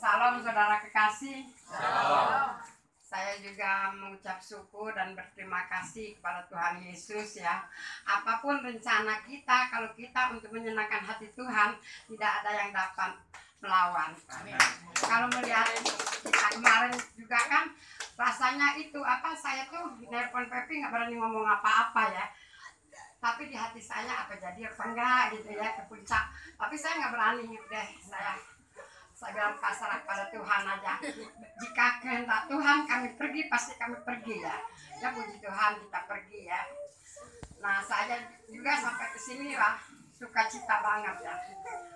Salam saudara kekasih. Shalom. Saya juga mengucap syukur dan berterima kasih kepada Tuhan Yesus ya. Apapun rencana kita, kalau kita untuk menyenangkan hati Tuhan, tidak ada yang dapat melawan. Amin. Kalau melihat kita kemarin juga kan, rasanya itu saya tuh nelpon Pepi nggak berani ngomong apa-apa ya. Tapi di hati saya apa jadi apa enggak gitu ya, ke puncak. Tapi saya nggak berani deh, saya bilang pasrah pada Tuhan aja. Jika kehendak Tuhan kami pergi, pasti kami pergi ya. Ya puji Tuhan kita pergi ya. Nah saya juga sampai ke sini lah sukacita banget ya.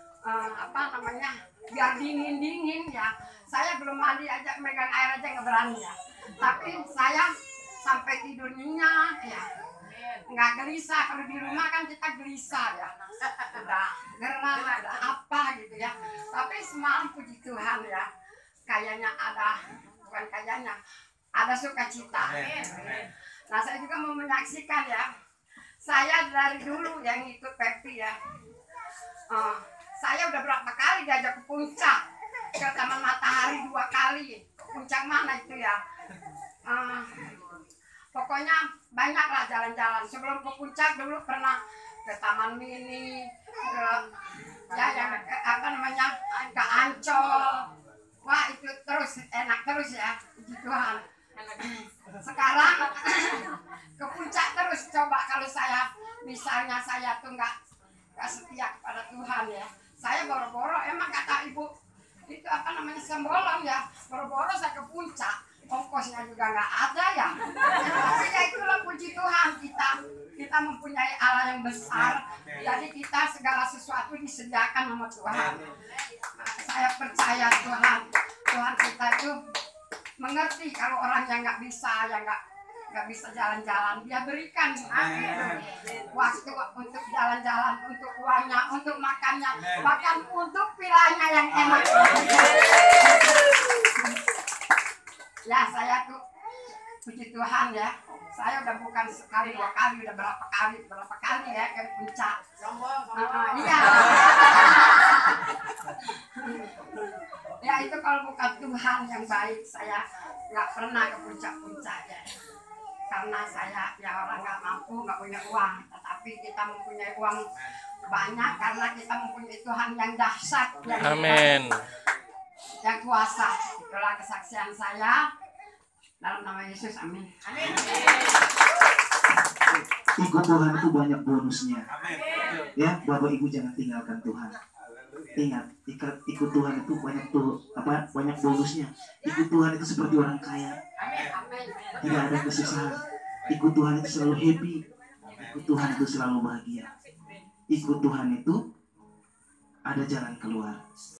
Biar dingin ya. Saya belum mandi aja, megang air aja nggak berani ya. Tapi saya sampai tidur nyenyak ya. Nggak gelisah. Kalau di rumah kan kita gelisah ya, udah gerah, ada apa gitu ya. Tapi semalam puji Tuhan ya, ada sukacita. Nah saya juga mau menyaksikan ya, saya dari dulu yang ikut Pepi ya, saya udah berapa kali diajak ke puncak, ke Taman Matahari 2 kali. Puncak mana itu ya, pokoknya banyak lah jalan-jalan. Sebelum ke puncak dulu pernah ke Taman Mini, ke ke Ancol. Wah itu terus enak terus ya, puji Tuhan. Sekarang ke puncak terus. Coba kalau misalnya saya tuh nggak setia kepada Tuhan ya, saya boro-boro emang kata ibu itu sembolong ya, boro-boro saya ke puncak. Ongkosnya juga nggak ada ya. Tapi ya itulah puji Tuhan, kita mempunyai Allah yang besar. Jadi kita segala sesuatu disediakan sama Tuhan. Saya percaya Tuhan kita itu mengerti kalau orang yang nggak bisa, yang nggak bisa jalan-jalan, Dia berikan waktu untuk jalan-jalan, untuk uangnya, untuk makannya, bahkan untuk pilahnya yang enak. Ya saya tuh puji Tuhan ya, saya udah bukan sekali 2 kali, udah berapa kali ya ke puncak. Iya. Ya itu kalau bukan Tuhan yang baik, saya nggak pernah ke puncak-puncak ya. Karena saya ya orang nggak mampu, nggak punya uang. Tetapi kita mempunyai uang banyak karena kita mempunyai Tuhan yang dahsyat. Amin. Yang kuasa. Itulah kesaksian saya dalam nama Yesus. Amin. Amin. Ikut Tuhan itu banyak bonusnya. Ya, Bapak Ibu jangan tinggalkan Tuhan. Ingat, ikut Tuhan itu banyak bonusnya. Ikut Tuhan itu seperti orang kaya. Tidak ada kesusahan. Ikut Tuhan itu selalu happy. Ikut Tuhan itu selalu bahagia. Ikut Tuhan itu ada jalan keluar.